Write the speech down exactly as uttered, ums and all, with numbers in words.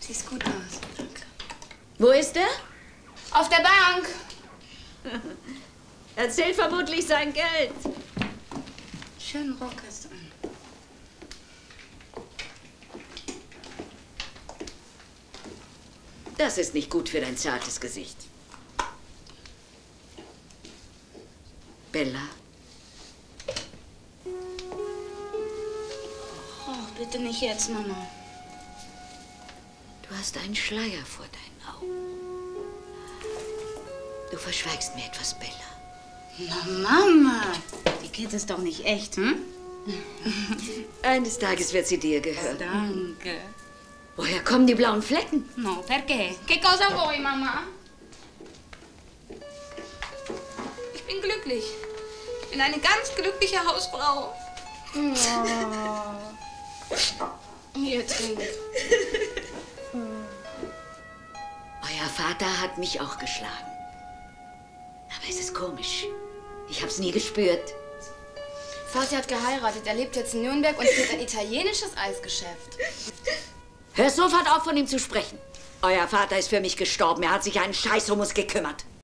Siehst gut aus. Danke. Wo ist er? Auf der Bank. Er zählt vermutlich sein Geld. Schönen Rock hast du an. Das ist nicht gut für dein zartes Gesicht. Bella? Oh, bitte nicht jetzt, Mama. Du hast einen Schleier vor deinen Augen. Du verschweigst mir etwas, Bella. Na, Mama, die Kette ist doch nicht echt, hm? Eines Tages wird sie dir gehören. Danke. Woher kommen die blauen Flecken? No, perché? Che cosa vuoi, Mama? Ich bin glücklich. Ich bin eine ganz glückliche Hausfrau. Oh. Hier, trink. Euer Vater hat mich auch geschlagen. Aber es ist komisch. Ich hab's nie gespürt. Vati hat geheiratet. Er lebt jetzt in Nürnberg und führt ein italienisches Eisgeschäft. Hör sofort auf, von ihm zu sprechen. Euer Vater ist für mich gestorben. Er hat sich einen Scheiß um uns gekümmert.